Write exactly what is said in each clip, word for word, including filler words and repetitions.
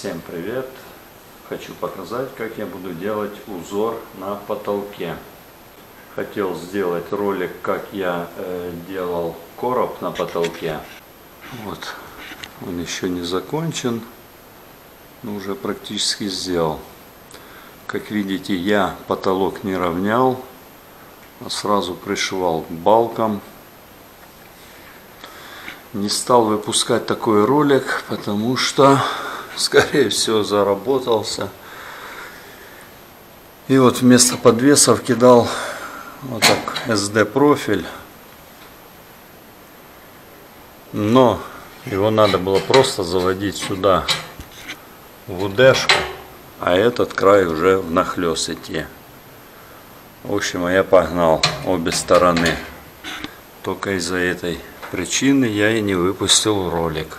Всем привет! Хочу показать, как я буду делать узор на потолке. Хотел сделать ролик, как я э, делал короб на потолке. Вот, он еще не закончен, но уже практически сделал. Как видите, я потолок не равнял, а сразу пришивал к балкам. Не стал выпускать такой ролик, потому что, скорее всего, заработался. И вот вместо подвесов кидал вот так эс дэ профиль. Но его надо было просто заводить сюда в удешку, а этот край уже внахлёст идти. В общем, я погнал обе стороны. Только из-за этой причины я и не выпустил ролик.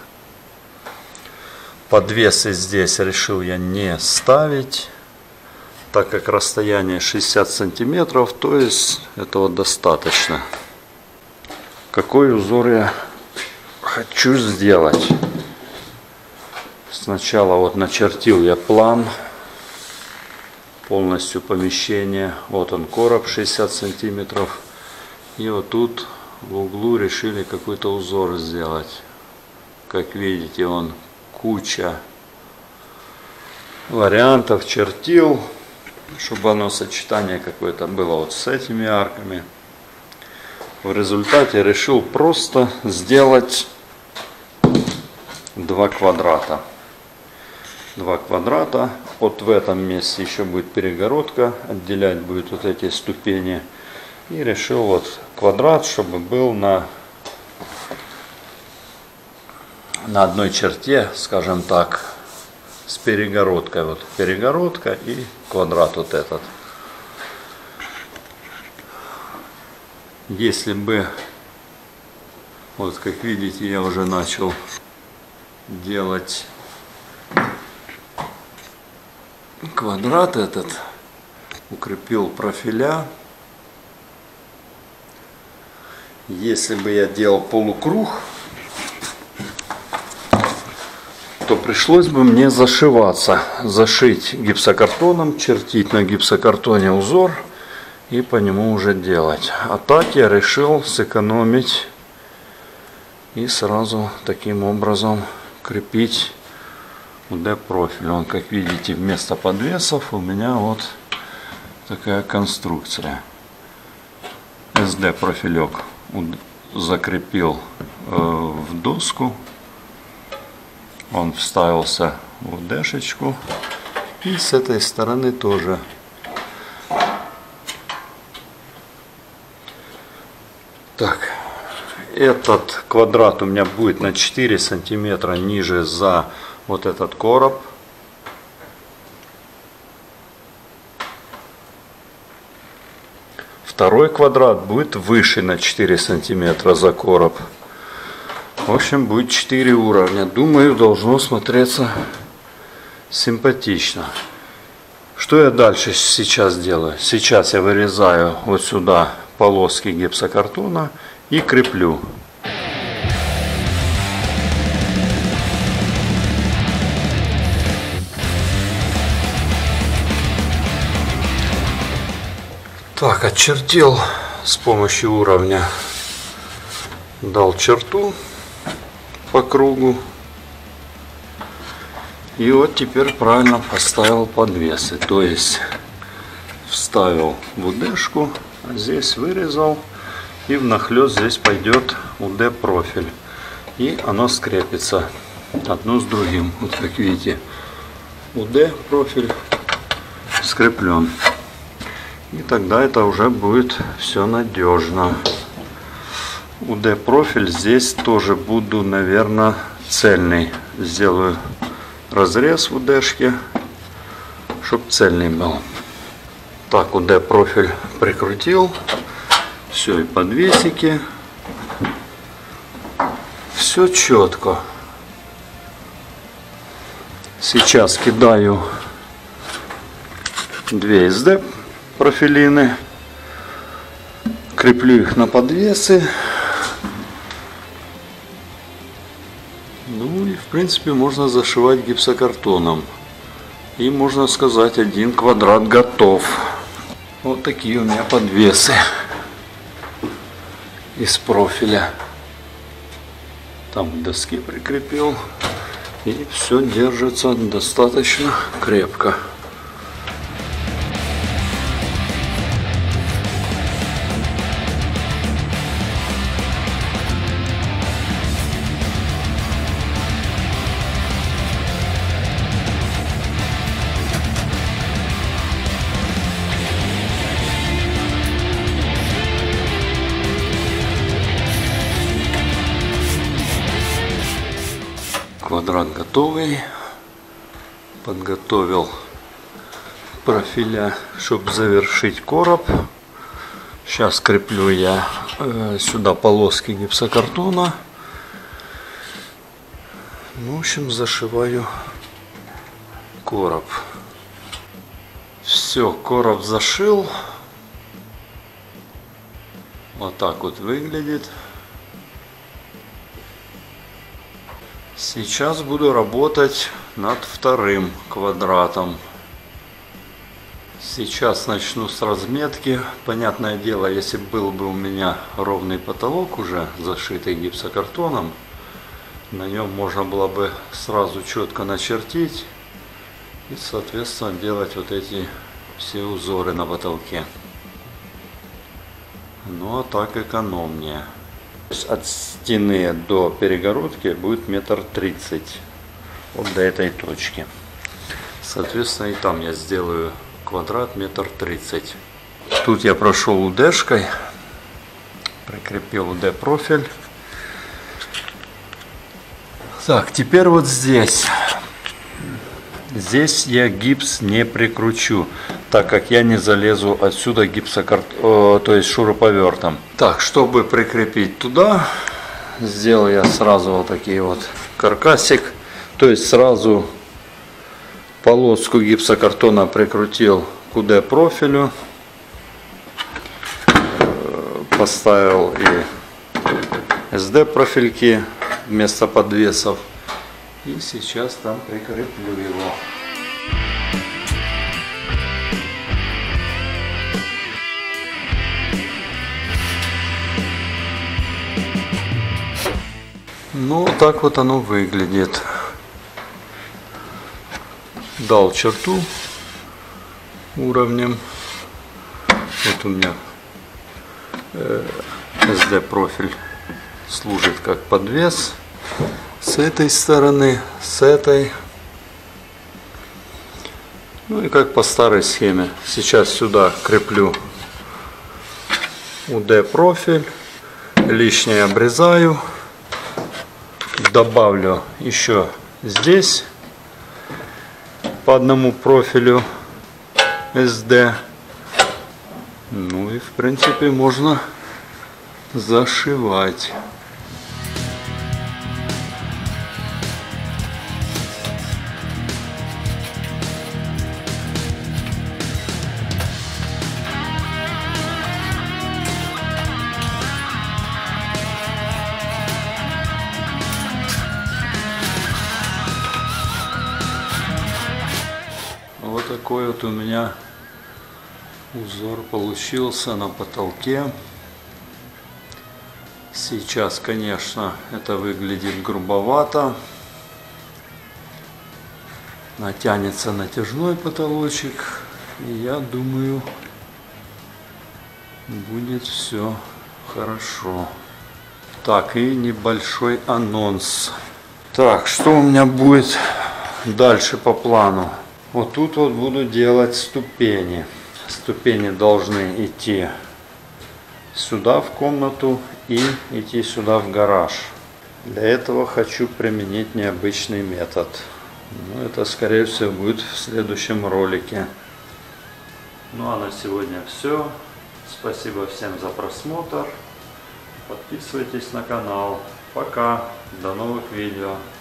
Подвесы здесь решил я не ставить, так как расстояние шестьдесят сантиметров, то есть этого достаточно. Какой узор я хочу сделать? Сначала вот начертил я план полностью помещения. Вот он, короб шестьдесят сантиметров. И вот тут в углу решили какой-то узор сделать. Как видите, он куча вариантов чертил, чтобы оно сочетание какое-то было вот с этими арками. В результате решил просто сделать два квадрата. Два квадрата. Вот в этом месте еще будет перегородка, отделять будет вот эти ступени. И решил вот квадрат, чтобы был на, на одной черте, скажем так, с перегородкой. Вот перегородка и квадрат вот этот. Если бы, вот как видите, я уже начал делать квадрат этот, укрепил профиля. Если бы я делал полукруг, то пришлось бы мне зашиваться, зашить гипсокартоном, чертить на гипсокартоне узор и по нему уже делать. А так я решил сэкономить и сразу таким образом крепить у дэ профиль. Он, как видите, вместо подвесов у меня вот такая конструкция. эс дэ профилек закрепил э, в доску, он вставился в удешечку, и с этой стороны тоже. Так, этот квадрат у меня будет на четыре сантиметра ниже за вот этот короб. Второй квадрат будет выше на четыре сантиметра за короб. В общем, будет четыре уровня. Думаю, должно смотреться симпатично. Что я дальше сейчас делаю? Сейчас я вырезаю вот сюда полоски гипсокартона и креплю. Так, очертил с помощью уровня, дал черту по кругу. И вот теперь правильно поставил подвесы. То есть вставил в удешку, а здесь вырезал. И внахлёст здесь пойдет у дэ профиль. И оно скрепится одно с другим. Вот как видите, у дэ профиль скреплен. И тогда это уже будет все надежно. у дэ профиль здесь тоже буду, наверное, цельный. Сделаю разрез в удешке, чтобы цельный был. Так, у дэ профиль прикрутил. Все, и подвесики. Все четко. Сейчас кидаю две эс дэ профилины, креплю их на подвесы. Ну и в принципе, можно зашивать гипсокартоном. И, можно сказать, один квадрат готов. Вот такие у меня подвесы из профиля. Там к доске прикрепил. И все держится достаточно крепко. Квадрат готовый. Подготовил профиля, чтобы завершить короб. Сейчас креплю я э, сюда полоски гипсокартона. В общем, зашиваю короб. Все, короб зашил. Вот так вот выглядит. Сейчас буду работать над вторым квадратом. Сейчас начну с разметки. Понятное дело, если был бы у меня ровный потолок уже зашитый гипсокартоном, на нем можно было бы сразу четко начертить и, соответственно, делать вот эти все узоры на потолке. Ну а так экономнее. От стены до перегородки будет метр тридцать. Вот до этой точки. Соответственно, и там я сделаю квадрат метр тридцать. Тут я прошел УДшкой. Прикрепил УД профиль. Так, теперь вот здесь. Здесь я гипс не прикручу, так как я не залезу отсюда гипсокарт... О, то есть шуруповертом. Так, чтобы прикрепить туда, сделал я сразу вот такие вот каркасик. То есть сразу полоску гипсокартона прикрутил к УД профилю. Поставил и СД профильки вместо подвесов. И сейчас там прикреплю его. Ну, так вот оно выглядит. Дал черту уровнем. Вот у меня э, эс ди профиль служит как подвес. С этой стороны, с этой. Ну и как по старой схеме. Сейчас сюда креплю УД профиль. Лишнее обрезаю. Добавлю еще здесь по одному профилю эс ди. Ну и в принципе можно зашивать. Вот такой вот у меня узор получился на потолке. Сейчас, конечно, это выглядит грубовато. Натянется натяжной потолочек. И я думаю, будет все хорошо. Так, и небольшой анонс. Так, что у меня будет дальше по плану? Вот тут вот буду делать ступени. Ступени должны идти сюда в комнату и идти сюда в гараж. Для этого хочу применить необычный метод. Ну, это, скорее всего, будет в следующем ролике. Ну а на сегодня все. Спасибо всем за просмотр. Подписывайтесь на канал. Пока. До новых видео.